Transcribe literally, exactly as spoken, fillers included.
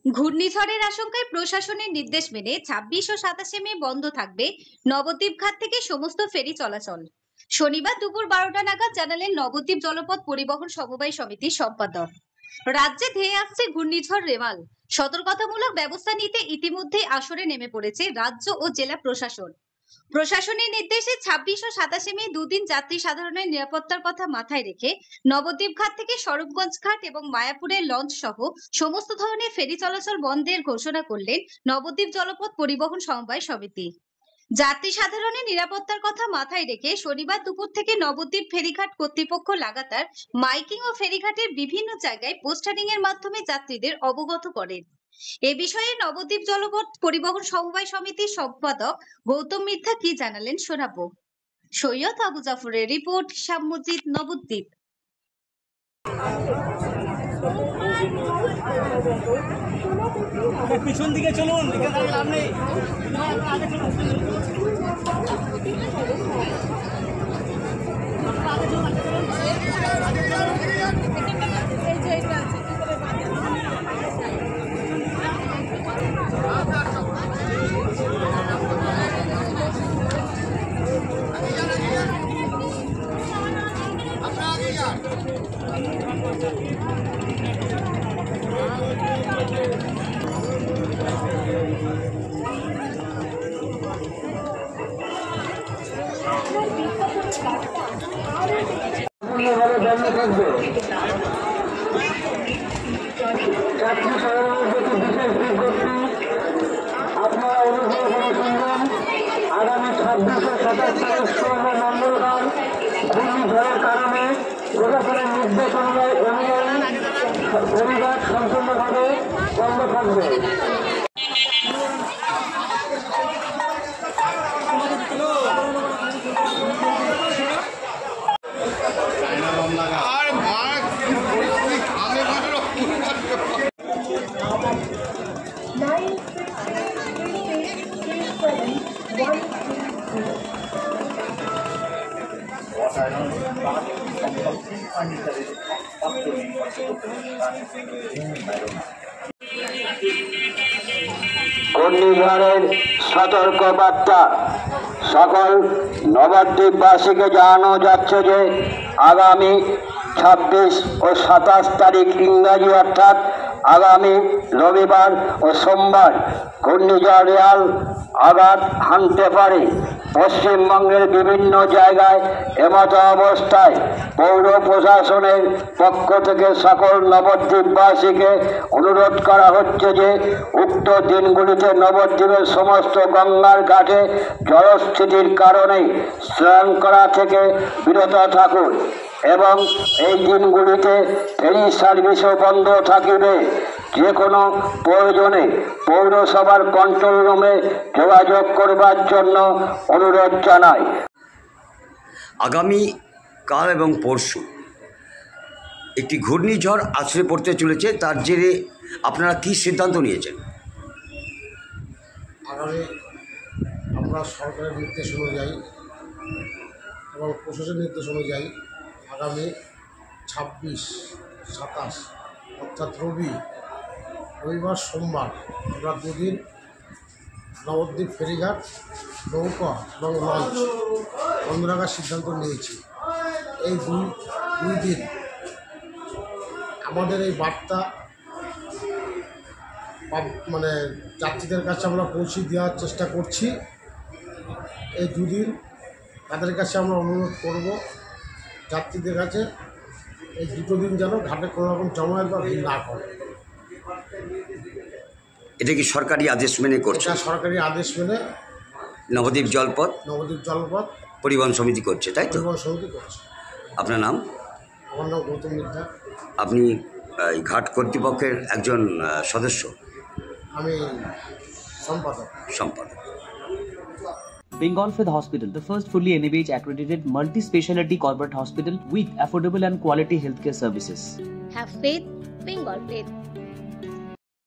ঘূর্ণিঝড়ের আশঙ্কায় প্রশাসনের নির্দেশ মেনে ছাব্বিশ ও সাতাশে মে বন্ধ থাকবে নবদ্বীপ ঘাট থেকে সমস্ত ফেরি চলাচল। শনিবার দুপুর বারোটা নাগাদ জানালেন নবদ্বীপ জলপথ পরিবহন সমবায় সমিতির সম্পাদক। রাজ্যে ধেয়ে আসছে ঘূর্ণিঝড় রেমাল। সতর্কতামূলক ব্যবস্থা নিতে ইতিমধ্যেই আসরে নেমে পড়েছে রাজ্য ও জেলা প্রশাসন। প্রশাসনের নির্দেশে ছাব্বিশ ও সাতাশে মে দুদিন যাত্রী সাধারণের নিরাপত্তার কথা মাথায় রেখে নবদ্বীপ ঘাট থেকে স্বরূপগঞ্জ ঘাট এবং মায়াপুরের লঞ্চ সহ সমস্ত ধরনের ফেরি চলাচল বন্ধের ঘোষণা করলেন নবদ্বীপ জলপথ পরিবহন সমবায় সমিতি। যাত্রী সাধারণের নিরাপত্তার কথা মাথায় রেখে শনিবার দুপুর থেকে নবদ্বীপ ফেরিঘাট কর্তৃপক্ষ লাগাতার মাইকিং ও ফেরিঘাটের বিভিন্ন জায়গায় পোস্টারিং এর মাধ্যমে যাত্রীদের অবগত করেন। এ বিষয়ে নবদ্বীপ জলপথ পরিবহন সমবায় সমিতির সম্পাদক গৌতম মিথ্যা কি জানালেন শোনাবো। সৈয়দ আবু জাফরের রিপোর্ট, শ্যামমজিদ, নবদ্বীপ। পিছন দিকে চলুন, এখানে লাভ নেই। আগে চলুন, আগে চলুন, আগে চলুন। আপনারা অনুভব করে শুনবেন আগামী ছাব্বিশে সাতাশ তারিখ সোমবার মঙ্গলবার ঘূর্ণিঝড়ের কারণে প্রশাসনের নির্দেশ অনুযায়ী অনুযায়ী ফেরিঘাট সম্পূর্ণভাবে বন্ধ থাকবে। ঘূর্ণিঝড়ের সতর্ক বার্তা সকল নবদ্বীপবাসীকে জানানো যাচ্ছে যে আগামী ছাব্বিশ ও সাতাশ তারিখ ইংরাজি অর্থাৎ আগামী রবিবার ও সোমবার ঘূর্ণিঝড় রেমাল আঘাত হানতে পারে। পশ্চিমবঙ্গের বিভিন্ন জায়গায় এমতো অবস্থায় পৌর প্রশাসনের পক্ষ থেকে সকল নবদ্বীপবাসীকে অনুরোধ করা হচ্ছে যে উক্ত দিনগুলিতে নবদ্বীপের সমস্ত গঙ্গার ঘাটে জলস্থিতির কারণে স্নান করা থেকে বিরত থাকুন এবং এই দিনগুলিতে ফেরি সার্ভিসও বন্ধ থাকিবে। যে কোনো প্রয়োজনে পৌরসভার কন্ট্রোল রুমে যোগাযোগ করবার জন্য অনুরোধ জানাই। আগামী কাল এবং পরশু একটি ঘূর্ণিঝড় আছড়ে পড়তে চলেছে, তার জেরে আপনারা কী সিদ্ধান্ত নিয়েছেন? আগামী আমরা সরকারের নির্দেশ অনুযায়ী এবং প্রশাসনের নির্দেশ অনুযায়ী আগামী ছাব্বিশ সাতাশ অর্থাৎ রবি রবিবার সোমবার আমরা দুদিন নবদ্বীপ ফেরিঘাট নৌকা এবং লঞ্চ বন্ধ রাখার সিদ্ধান্ত নিয়েছি। এই দুই দুই দিন আমাদের এই বার্তা মানে যাত্রীদের কাছে আমরা পৌঁছে দেওয়ার চেষ্টা করছি। এই দুদিন তাদের কাছে আমরা অনুরোধ করব যাত্রীদের কাছে এই দুটো দিন যেন ঘাটে কোনো রকম জমায়েত বা ভিড় না করে। এটা কি সরকারি আদেশ মেনে করছে? এটা সরকারি আদেশ মেনে নবদ্বীপ জলপথ নবদ্বীপ জলপথ পরিবহন সমিতি করছে, তাই তো? পরিবহন সমিতি করছে। আপনার নাম? আমার নাম গৌতম মিথ্যা। আপনি এই ঘাট কর্তৃপক্ষের একজন সদস্য? আমি সম্পাদক। সম্পাদক। Bengal Fifth Hospital, the first fully N A B H accredited multi-speciality corporate hospital with affordable and quality healthcare services. Have faith, Bengal Faith.